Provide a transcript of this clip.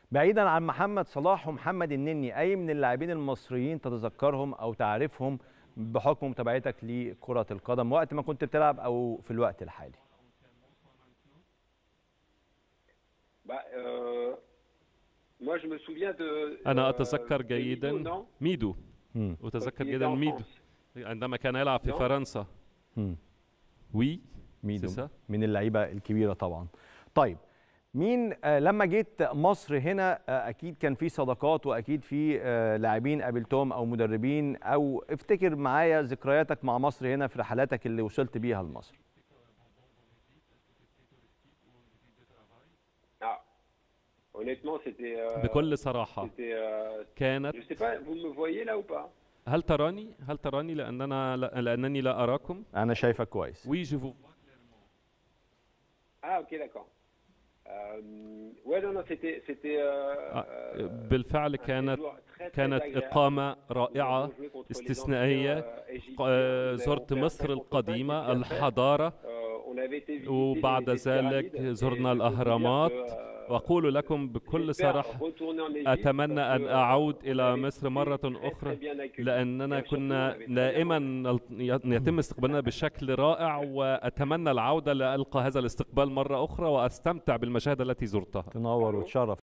بعيدا عن محمد صلاح ومحمد النني، اي من اللاعبين المصريين تتذكرهم او تعرفهم بحكم متابعتك لكرة القدم وقت ما كنت بتلعب او في الوقت الحالي؟ أنا أتذكر جيدا ميدو. أتذكر جيدا ميدو عندما كان يلعب في فرنسا. وي ميدو من اللعيبة الكبيرة طبعا. طيب مين لما جيت مصر هنا اكيد كان في صداقات واكيد في لاعبين قابلتهم او مدربين، او افتكر معايا ذكرياتك مع مصر هنا في رحلاتك اللي وصلت بيها لمصر. بكل صراحة كانت. هل تراني لأنني لا أراكم؟ أنا شايفك كويس. وي جو. بالفعل كانت إقامة رائعة استثنائية. زرت مصر القديمة الحضارة، وبعد ذلك زرنا الأهرامات. وأقول لكم بكل صراحة أتمنى أن أعود إلى مصر مرة أخرى، لأننا كنا دائما يتم استقبالنا بشكل رائع، وأتمنى العودة لألقى هذا الاستقبال مرة أخرى وأستمتع بالمشاهد التي زرتها. تنور وتشرف.